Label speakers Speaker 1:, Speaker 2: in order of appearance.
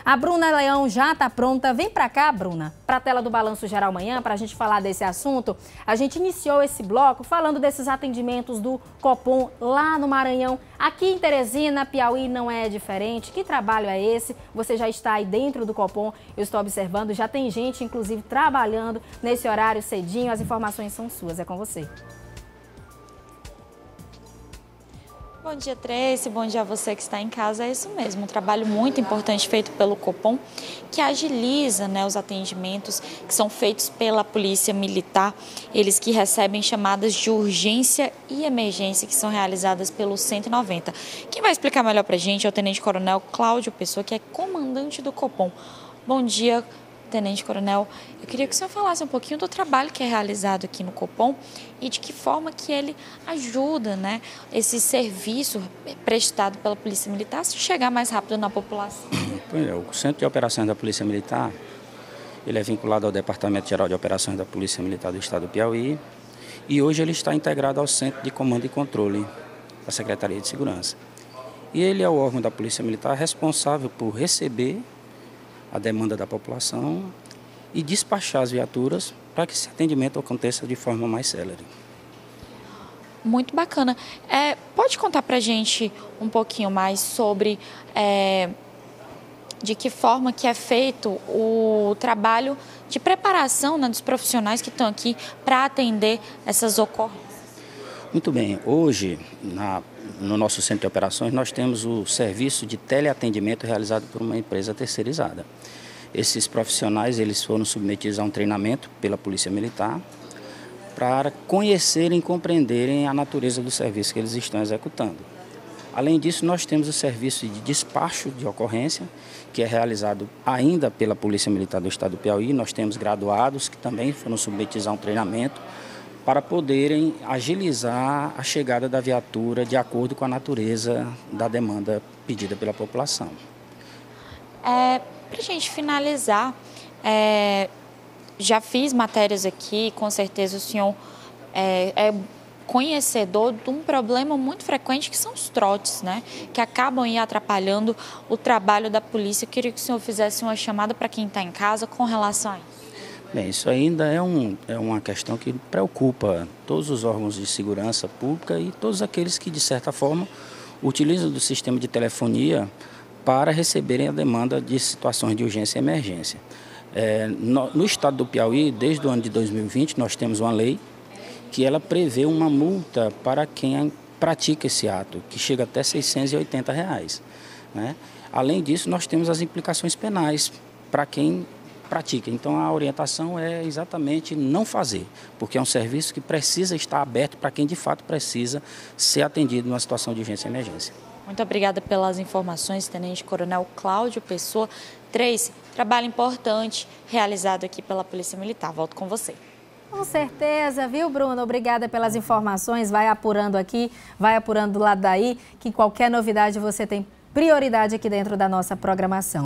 Speaker 1: A Bruna Leão já está pronta. Vem para cá, Bruna, para a tela do Balanço Geral Manhã, para a gente falar desse assunto. A gente iniciou esse bloco falando desses atendimentos do Copom lá no Maranhão. Aqui em Teresina, Piauí, não é diferente. Que trabalho é esse? Você já está aí dentro do Copom, eu estou observando. Já tem gente, inclusive, trabalhando nesse horário cedinho. As informações são suas, é com você.
Speaker 2: Bom dia, Tracy. Bom dia a você que está em casa. É isso mesmo, um trabalho muito importante feito pelo Copom, que agiliza, os atendimentos que são feitos pela Polícia Militar, eles que recebem chamadas de urgência e emergência que são realizadas pelo 190. Quem vai explicar melhor para a gente é o Tenente Coronel Cláudio Pessoa, que é comandante do Copom. Bom dia, Tenente Coronel. Eu queria que o senhor falasse um pouquinho do trabalho que é realizado aqui no Copom e de que forma que ele ajuda, esse serviço prestado pela Polícia Militar a chegar mais rápido na população.
Speaker 3: O Centro de Operações da Polícia Militar, ele é vinculado ao Departamento Geral de Operações da Polícia Militar do Estado do Piauí e hoje ele está integrado ao Centro de Comando e Controle da Secretaria de Segurança. E ele é o órgão da Polícia Militar responsável por receber a demanda da população e despachar as viaturas para que esse atendimento aconteça de forma mais célere.
Speaker 2: Muito bacana. Pode contar para a gente um pouquinho mais sobre de que forma que é feito o trabalho de preparação dos profissionais que estão aqui para atender essas ocorrências?
Speaker 3: Muito bem. Hoje, no nosso centro de operações, nós temos o serviço de teleatendimento realizado por uma empresa terceirizada. Esses profissionais eles foram submetidos a um treinamento pela Polícia Militar para conhecerem e compreenderem a natureza do serviço que eles estão executando. Além disso, nós temos o serviço de despacho de ocorrência, que é realizado ainda pela Polícia Militar do Estado do Piauí. Nós temos graduados que também foram submetidos a um treinamento para poderem agilizar a chegada da viatura de acordo com a natureza da demanda pedida pela população.
Speaker 2: Para a gente finalizar, já fiz matérias aqui, com certeza o senhor é conhecedor de um problema muito frequente que são os trotes, que acabam aí atrapalhando o trabalho da polícia. Eu queria que o senhor fizesse uma chamada para quem está em casa com relação a isso.
Speaker 3: Bem, isso ainda é uma questão que preocupa todos os órgãos de segurança pública e todos aqueles que, de certa forma, utilizam do sistema de telefonia para receberem a demanda de situações de urgência e emergência. No estado do Piauí, desde o ano de 2020, nós temos uma lei que ela prevê uma multa para quem pratica esse ato, que chega até R$ 680. Além disso, nós temos as implicações penais para quem pratica. Então, a orientação é exatamente não fazer, porque é um serviço que precisa estar aberto para quem de fato precisa ser atendido numa situação de urgência e emergência.
Speaker 2: Muito obrigada pelas informações, Tenente Coronel Cláudio Pessoa. Tracy, trabalho importante realizado aqui pela Polícia Militar. Volto com você.
Speaker 1: Com certeza, viu, Bruno? Obrigada pelas informações. Vai apurando aqui, vai apurando do lado daí, que qualquer novidade você tem prioridade aqui dentro da nossa programação.